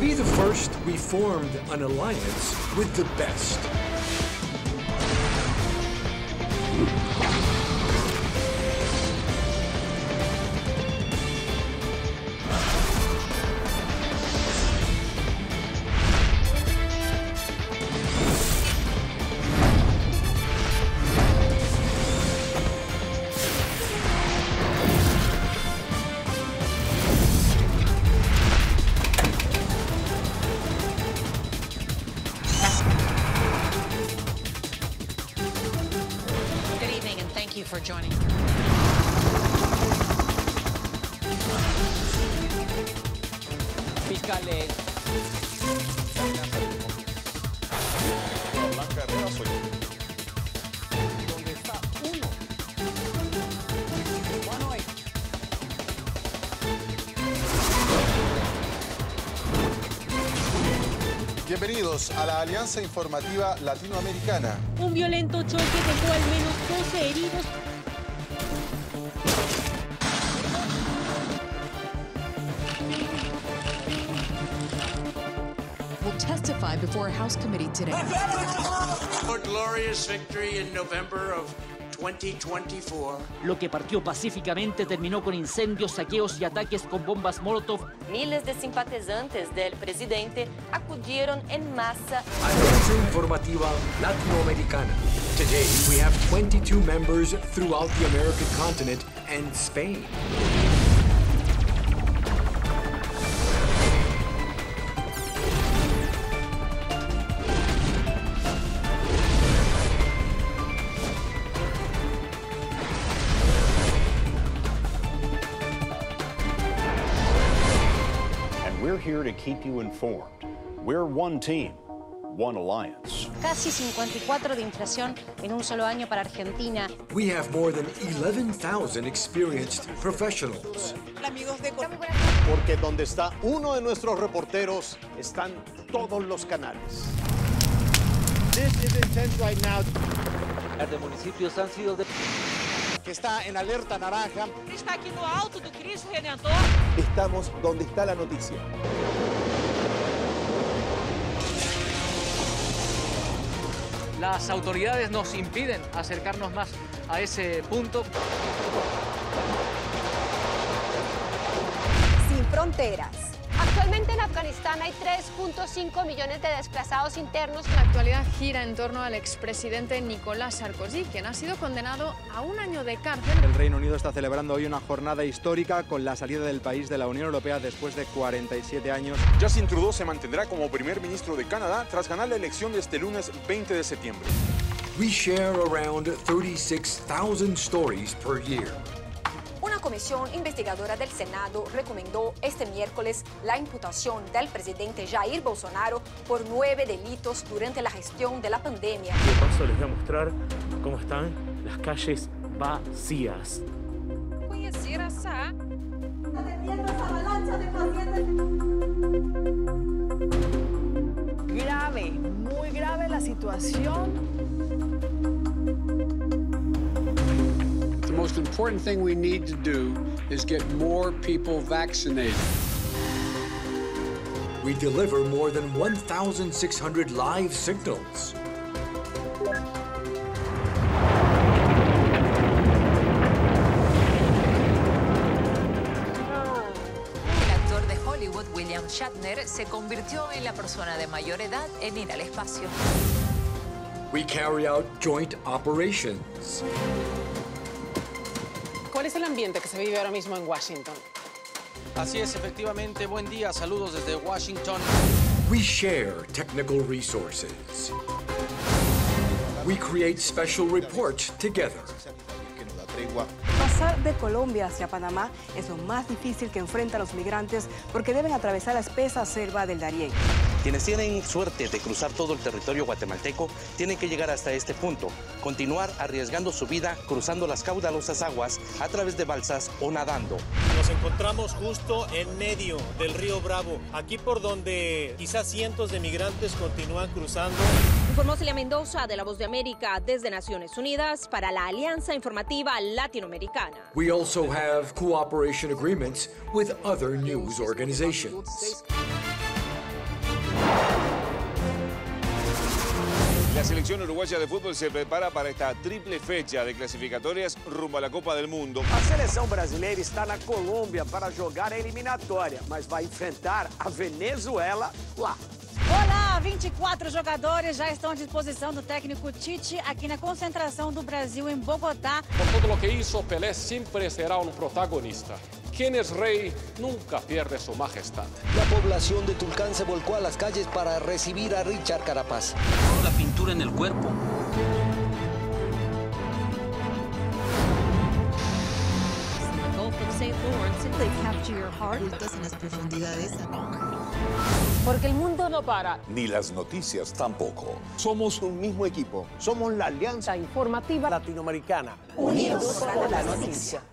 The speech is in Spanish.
be the first, we formed an alliance with the best. Thank you for joining. Fiscales. Blanca Herrera soy yo. ¿Dónde está uno? One way. Bienvenidos a la Alianza Informativa Latinoamericana. Un violento choque dejó al menos 12 heridos. Will testify before a House committee today. A glorious victory in November of 2024. Lo que partió pacíficamente terminó con incendios, saqueos y ataques con bombas Molotov. Miles de simpatizantes del presidente acudieron en masa. Alianza Informativa Latinoamericana. Today, we have 22 members throughout the American continent and Spain. We're here to keep you informed. We're one team, one alliance. Casi 54 de inflación en un solo año para Argentina. We have more than 11,000 experienced professionals. Porque donde está uno de nuestros reporteros, están todos los canales. This is intense right now. Los municipios han sido Que está en alerta naranja. Está aquí no alto do Cristo Redentor. Estamos donde está la noticia. Las autoridades nos impiden acercarnos más a ese punto. Sin fronteras. Actualmente en Afganistán hay 3.5 millones de desplazados internos. La actualidad gira en torno al expresidente Nicolás Sarkozy, quien ha sido condenado a 1 año de cárcel. El Reino Unido está celebrando hoy una jornada histórica con la salida del país de la Unión Europea después de 47 años. Justin Trudeau se mantendrá como primer ministro de Canadá tras ganar la elección de este lunes 20 de septiembre. We share around 36,000 stories per year. Una comisión investigadora del Senado recomendó este miércoles la imputación del presidente Jair Bolsonaro por 9 delitos durante la gestión de la pandemia. De paso les voy a mostrar cómo están las calles vacías. Grave, muy grave la situación. The most important thing we need to do is get more people vaccinated. We deliver more than 1,600 live signals. El actor de Hollywood, William Shatner, se convirtió en la persona de mayor edad en ir al espacio. We carry out joint operations. ¿Cuál es el ambiente que se vive ahora mismo en Washington? Así es, efectivamente. Buen día, saludos desde Washington. We share technical resources. We create special reports together. Pasar de Colombia hacia Panamá es lo más difícil que enfrentan los migrantes porque deben atravesar la espesa selva del Darién. Quienes tienen suerte de cruzar todo el territorio guatemalteco tienen que llegar hasta este punto, continuar arriesgando su vida cruzando las caudalosas aguas a través de balsas o nadando. Nos encontramos justo en medio del río Bravo, aquí por donde quizás cientos de migrantes continúan cruzando. Informó Celia Mendoza de La Voz de América desde Naciones Unidas para la Alianza Informativa Latinoamericana. We also have cooperation agreements with other news organizations. La selección uruguaya de fútbol se prepara para esta triple fecha de clasificatorias rumbo a la Copa del Mundo. A seleção brasileira está na Colômbia para jogar a eliminatória, mas vai enfrentar a Venezuela lá. Olá, 24 jogadores já estão à disposição do técnico Tite aqui na concentração do Brasil em Bogotá. Por todo lo que hizo, Pelé siempre será un protagonista. Quien es rey nunca pierde su majestad. La población de Tulcán se volcó a las calles para recibir a Richard Carapaz. La pintura en el cuerpo. St. Lawrence, they capture your heart. Ocultas en las profundidades. Porque el mundo no para. Ni las noticias tampoco. Somos un mismo equipo. Somos la Alianza Informativa Latinoamericana. Unidos por la noticia.